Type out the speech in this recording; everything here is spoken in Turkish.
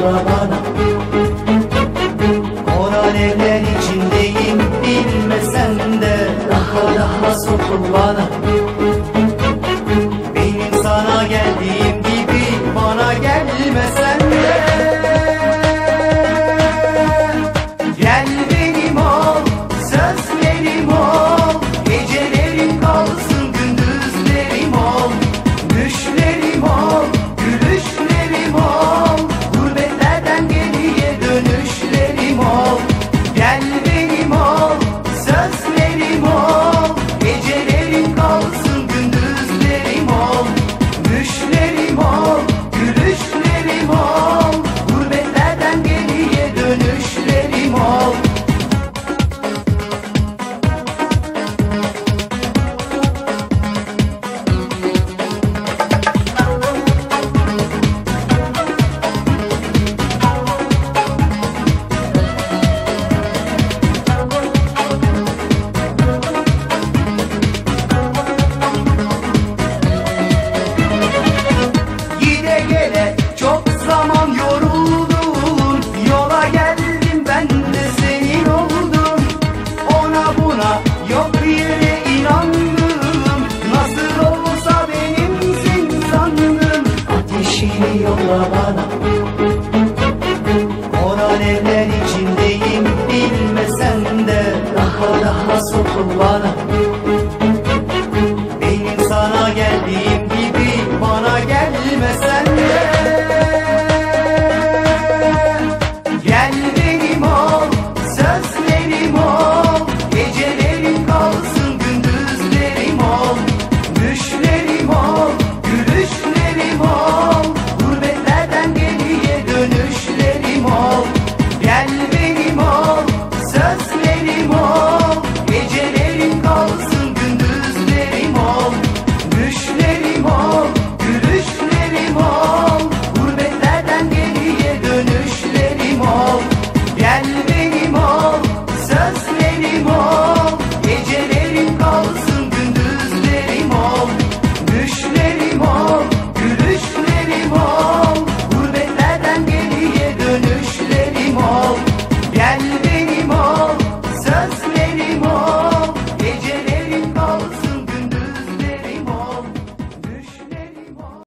yolla bana. Mor alevler içindeyim bilmesen de, daha sokul bana. Benim sana geldiğim gibi bana gelmesen de. Gel benim ol, sözlerim ol, gecelerim kalsın gündüzlerim ol. Düşlerim ol, gülüşlerim ol, gurbetlerden geriye dönüşlerim ol. Gel benim ol, sözlerim ol, gecelerim kalsın gündüzlerim ol. Düşlerim ol, gülüşlerim ol, gurbetlerden geriye dönüşlerim ol. Gide gele çok zaman yoruldum, yola geldim ben de senin oldum. Ona buna yok yere inandım, nasıl olsa benimsin sandım. Ateşini yolla bana. Mor alevler içindeyim bilmesen de, daha sokul bana. Benim sana geldiğim gibi bana gelmesen